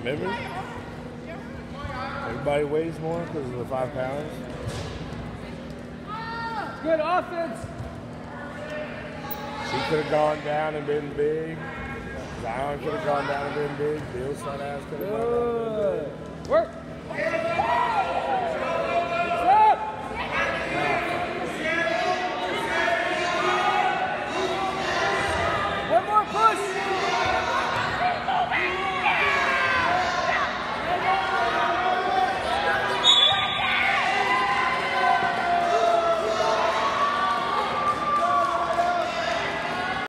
Remember? Everybody weighs more because of the 5 pounds. Good offense. She could have gone down and been big. Zion could have gone down and been big. Bill's fat ass could have gone down.